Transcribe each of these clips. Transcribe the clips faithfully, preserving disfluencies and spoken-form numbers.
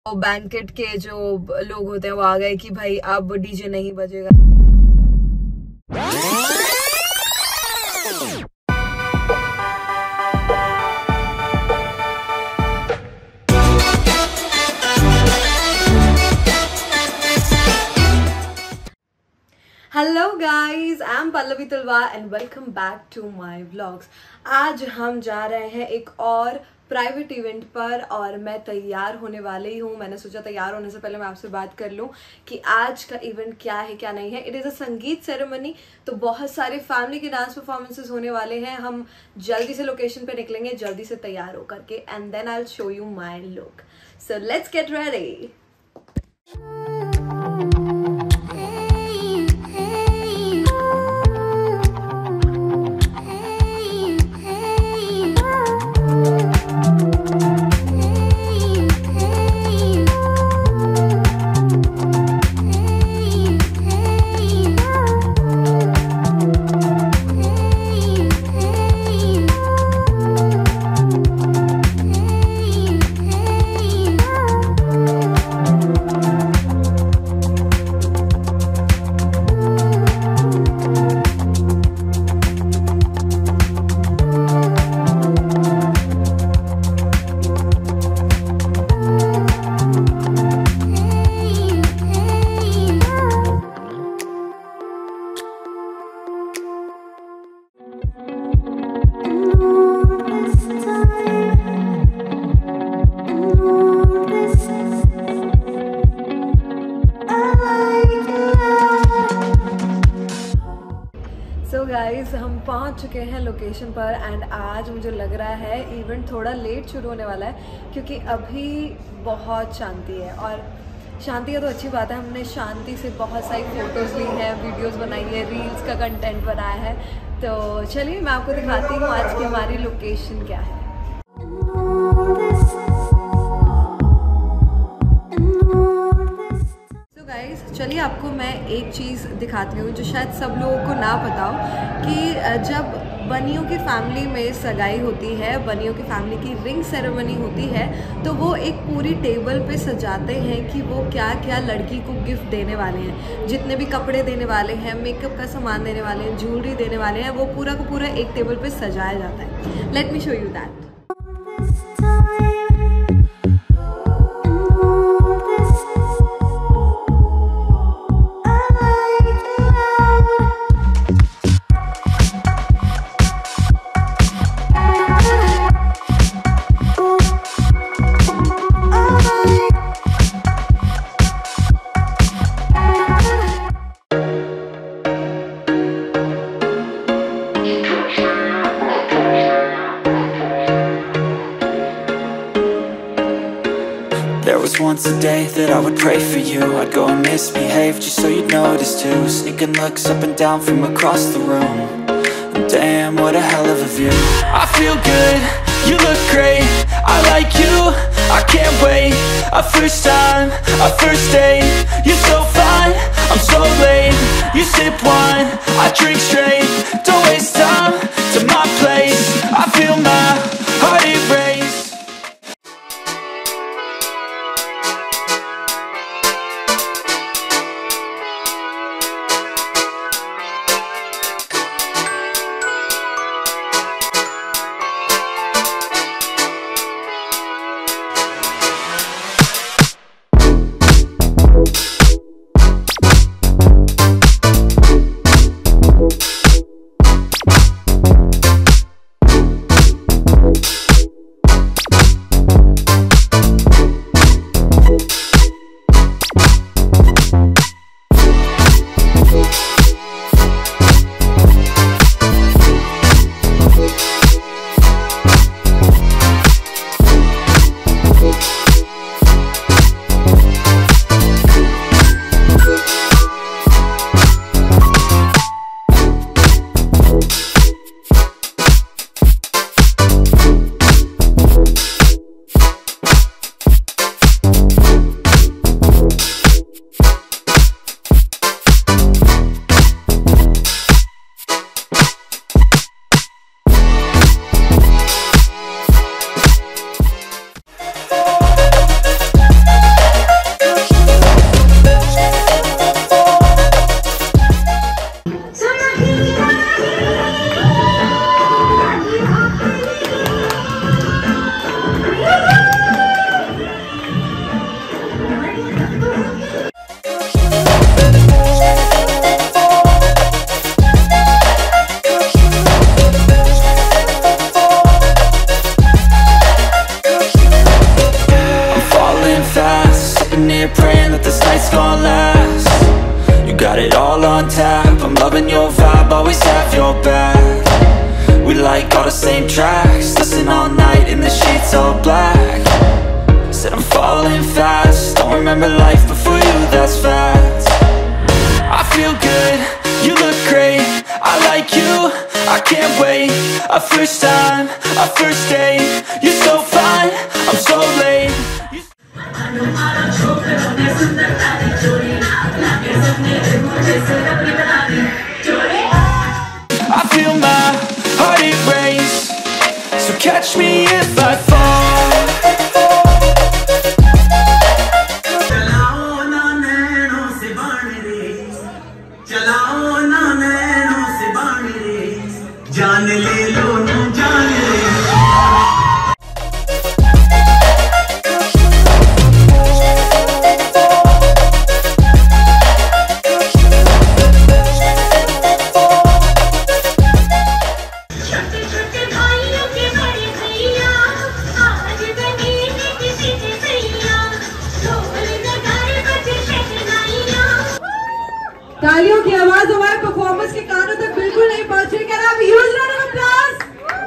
Banquet के जो लोग होते हैं वो आ गए कि भाई अब डीजे नहीं बजेगा। Hello guys, I am Pallavi Talwar and welcome back to my vlogs. आज हम जा रहे हैं एक और प्राइवेट इवेंट पर और मैं तैयार होने वाली हूँ। मैंने सोचा तैयार होने से पहले मैं आपसे बात कर लूँ कि आज का इवेंट क्या है क्या नहीं है। इट इज़ अ संगीत सेरेमनी, तो बहुत सारे फैमिली के डांस परफॉर्मेंसेस होने वाले हैं। हम जल्दी से लोकेशन पे निकलेंगे, जल्दी से तैयार होकर के, and then I will show you my look. So let's get ready. So guys, हम पहुंच चुके हैं लोकेशन पर एंड आज मुझे लग रहा है इवेंट थोड़ा लेट शुरू होने वाला है क्योंकि अभी बहुत शांति है। और शांति है तो अच्छी बात है, हमने शांति से बहुत सारी फ़ोटोज़ ली हैं, वीडियोस बनाई है, रील्स का कंटेंट बनाया है। तो चलिए मैं आपको दिखाती हूँ आज की हमारी लोकेशन क्या है। चलिए आपको मैं एक चीज़ दिखाती हूँ जो शायद सब लोगों को ना पता हो कि जब बनियों की फैमिली में सगाई होती है, बनियों की फैमिली की रिंग सेरेमनी होती है, तो वो एक पूरी टेबल पे सजाते हैं कि वो क्या क्या लड़की को गिफ्ट देने वाले हैं। जितने भी कपड़े देने वाले हैं, मेकअप का सामान देने वाले हैं, ज्वेलरी देने वाले हैं, वो पूरा का पूरा एक टेबल पे सजाया जाता है। Let me show you that. There was once a day that I would pray for you. I'd go and misbehave just so you'd notice too. Sneaking looks up and down from across the room. And damn, what a hell of a view. I feel good, you look great, I like you, I can't wait. A first time, a first date, you're so fine, I'm so late. You sip wine, I drink straight. Don't waste time to my place. I feel my heart erase. Praying that this night's gonna last. You got it all on tap, I'm loving your vibe, always have your back. We like all the same tracks, listen all night in the sheets all black. Said I'm falling fast, don't remember life before you, that's facts. I feel good, you look great, I like you, I can't wait. A first time, a first date, you're so fine, I'm so late. I feel my heart erase, so catch me if I fall. Chalao na naino se baane re, chalao na naino se baane re, jaan le lo na jaan le. तालियों की आवाज हमारे performance के कानों तक बिल्कुल नहीं पहुंच रही। Can I have a huge round of applause?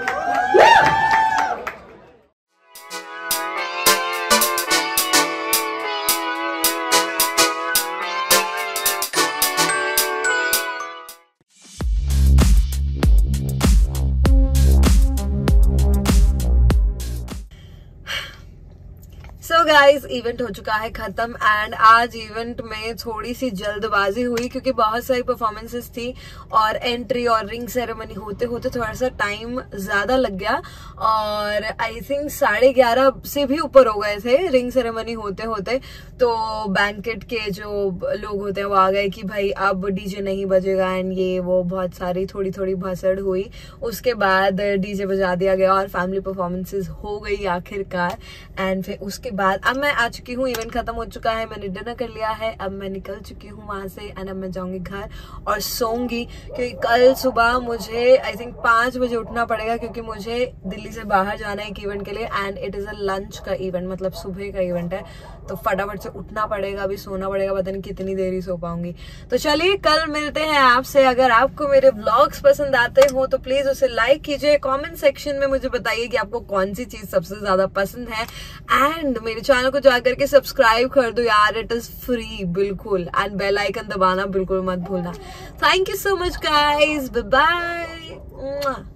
So guys event हो चुका है खत्म एंड आज इवेंट में थोड़ी सी जल्दबाजी हुई क्योंकि बहुत सारी परफॉर्मेंसेस थी और एंट्री और रिंग सेरेमनी होते होते थोड़ा सा टाइम ज्यादा लग गया और आई थिंक साढ़े ग्यारह से भी ऊपर हो गए थे रिंग सेरेमनी होते होते। तो बैंकेट के जो लोग होते हैं वो आ गए कि भाई अब डीजे नहीं बजेगा एंड ये वो बहुत सारी थोड़ी थोड़ी भसड़ हुई। उसके बाद डीजे बजा दिया गया और फैमिली परफॉर्मेंसेस हो गई आखिरकार एंड फिर उसके बाद अब मैं आ चुकी हूँ। इवेंट खत्म हो चुका है, मैंने डिनर कर लिया है, अब मैं निकल चुकी हूँ वहां से एंड अब मैं जाऊंगी घर और सोऊंगी क्योंकि कल सुबह मुझे आई थिंक पांच बजे उठना पड़ेगा क्योंकि मुझे दिल्ली से बाहर जाना है एक इवेंट के लिए and it is a lunch का इवेंट, मतलब सुबह का इवेंट है तो फटाफट से उठना पड़ेगा, अभी सोना पड़ेगा, पता नहीं कितनी देर ही सो पाऊंगी। तो चलिए कल मिलते हैं आपसे। अगर आपको मेरे व्लॉग्स पसंद आते हो तो प्लीज उसे लाइक कीजिए, कमेंट सेक्शन में मुझे बताइए कि आपको कौन सी चीज सबसे ज्यादा पसंद है एंड मेरे चैनल को जाकर के सब्सक्राइब कर दो यार, इट इज फ्री बिल्कुल एंड बेल आइकन दबाना बिल्कुल मत भूलना। Thank you so much guys, bye bye.